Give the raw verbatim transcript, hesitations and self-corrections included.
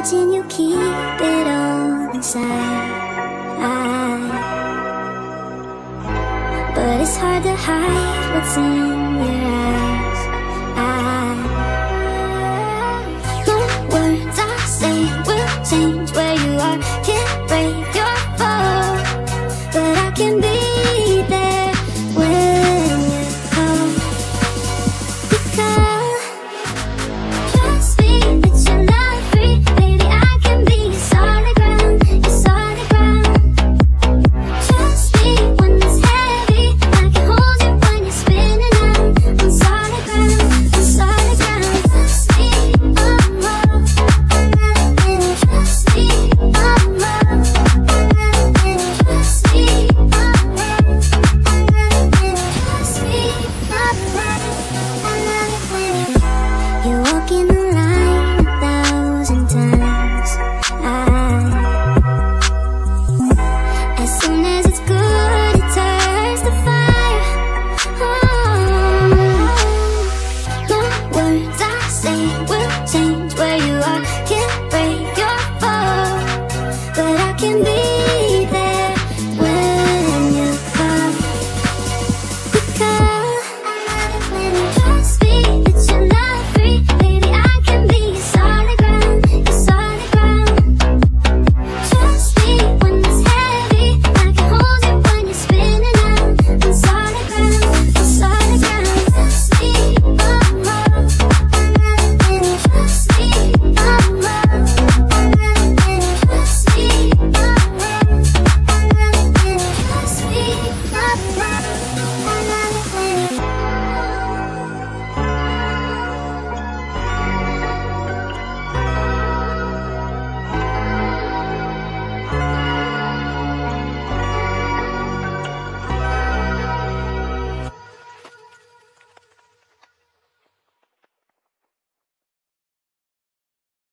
imagine you keep it all inside. But it's hard to hide what's in your eyes. No words I say will change where you are. Can't break your fall, but I can be